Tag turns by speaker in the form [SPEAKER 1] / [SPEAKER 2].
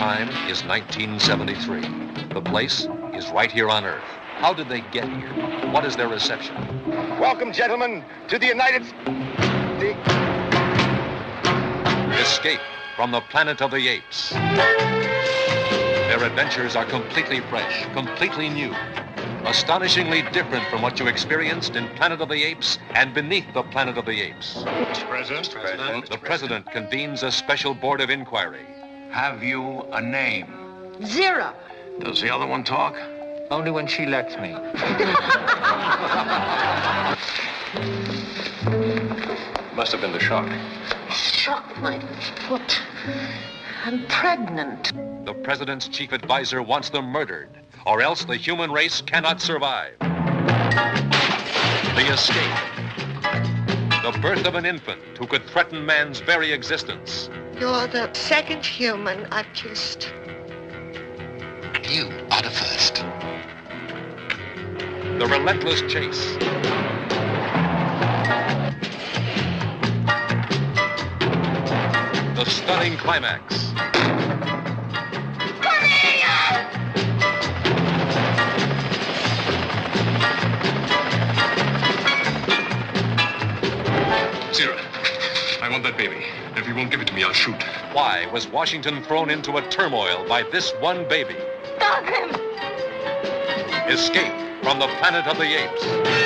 [SPEAKER 1] time is 1973. The place is right here on Earth. How did they get here? What is their reception?
[SPEAKER 2] Welcome, gentlemen, to the United States.
[SPEAKER 1] Escape from the Planet of the Apes. Their adventures are completely fresh, completely new, astonishingly different from what you experienced in Planet of the Apes and beneath the Planet of the Apes.
[SPEAKER 2] President.
[SPEAKER 1] The president convenes a special board of inquiry.
[SPEAKER 3] Have you a name?
[SPEAKER 4] Zero.
[SPEAKER 3] Does the other one talk?
[SPEAKER 5] Only when she lets me.
[SPEAKER 3] Must have been the shock.
[SPEAKER 4] Shock my foot. I'm pregnant.
[SPEAKER 1] The president's chief advisor wants them murdered, or else the human race cannot survive. The escape. The birth of an infant who could threaten man's very existence.
[SPEAKER 6] You're the second human I've kissed.
[SPEAKER 7] You are the first.
[SPEAKER 1] The relentless chase. The stunning climax.
[SPEAKER 8] Zero. I want that baby. If he won't give it to me, I'll shoot.
[SPEAKER 1] Why was Washington thrown into a turmoil by this one baby?
[SPEAKER 4] Stop him!
[SPEAKER 1] Escape from the Planet of the Apes.